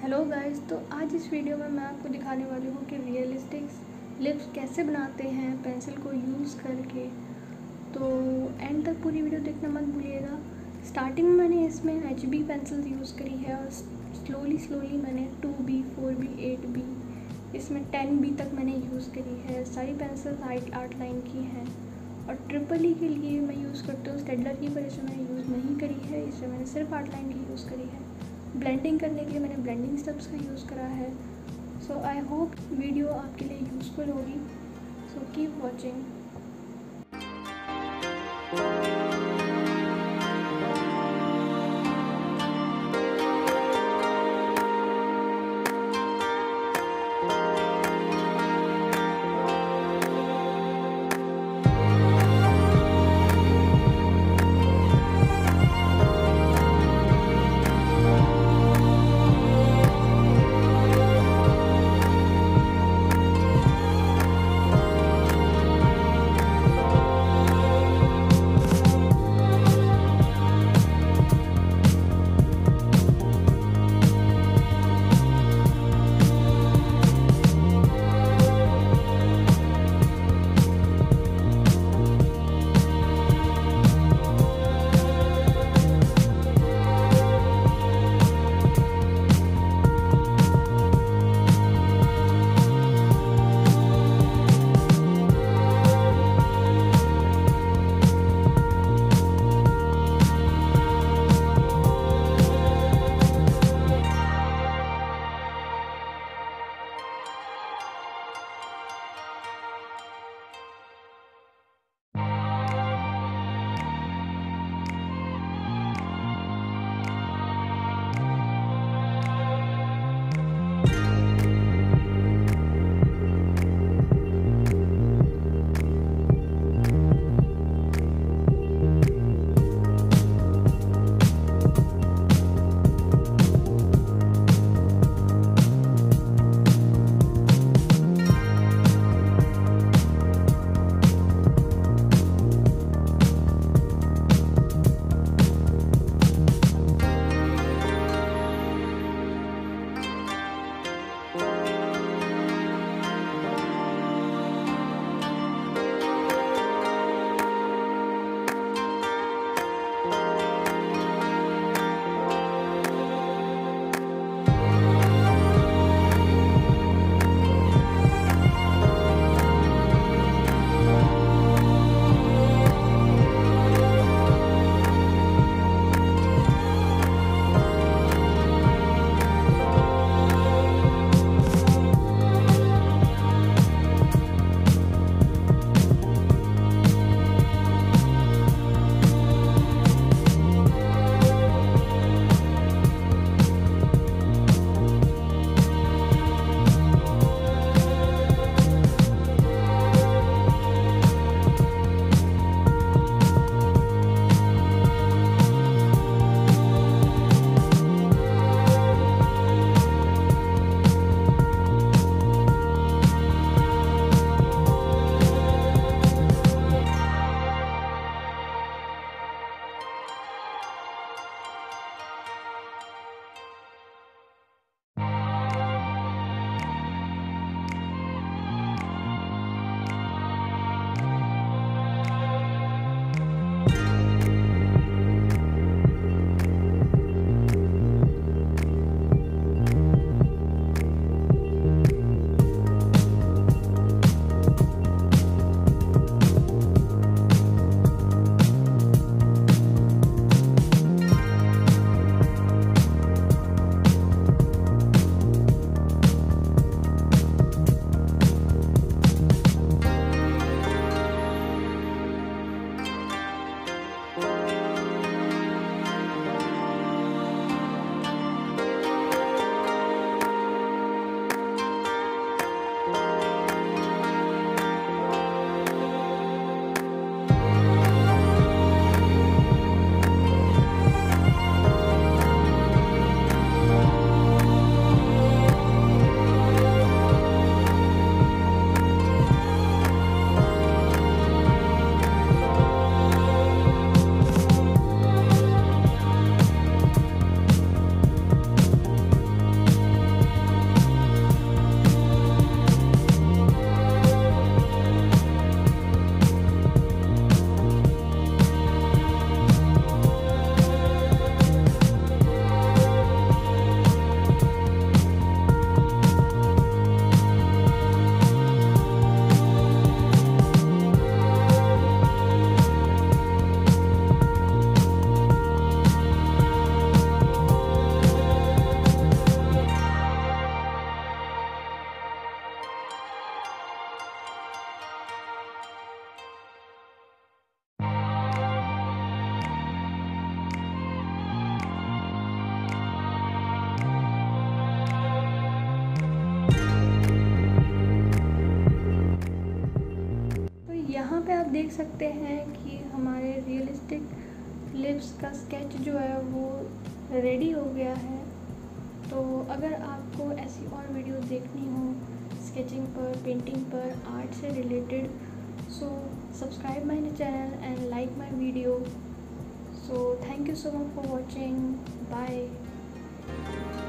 Hello guys, तो आज इस वीडियो में मैं आपको दिखाने वाली हूँ कि रियलिस्टिक लिप्स कैसे बनाते हैं पेंसिल को यूज़ करके। तो एंड तक पूरी वीडियो देखना मत भूलिएगा। स्टार्टिंग में मैंने इसमें HB पेंसिल यूज़ करी है और स्लोली मैंने 2B 4B 8B इसमें 10B तक मैंने यूज़ करी है। सारी पेंसिल 8 लाइन की हैं और ट्रिपल E के लिए मैं यूज़ करती हूँ स्टेडलर की, पर इसे मैंने यूज़ नहीं करी है। इसे मैंने सिर्फ 8 लाइन की यूज़ करी है। ब्लेंडिंग करने के लिए मैंने ब्लेंडिंग स्टेप्स का यूज़ करा है। सो आई होप वीडियो आपके लिए यूज़फुल होगी। So keep watching. सकते हैं कि हमारे रियलिस्टिक लिप्स का स्केच जो है वो रेडी हो गया है। तो अगर आपको ऐसी और वीडियो देखनी हो स्केचिंग पर, पेंटिंग पर, आर्ट से related, so subscribe my channel and like my video. So thank you so much for watching. Bye.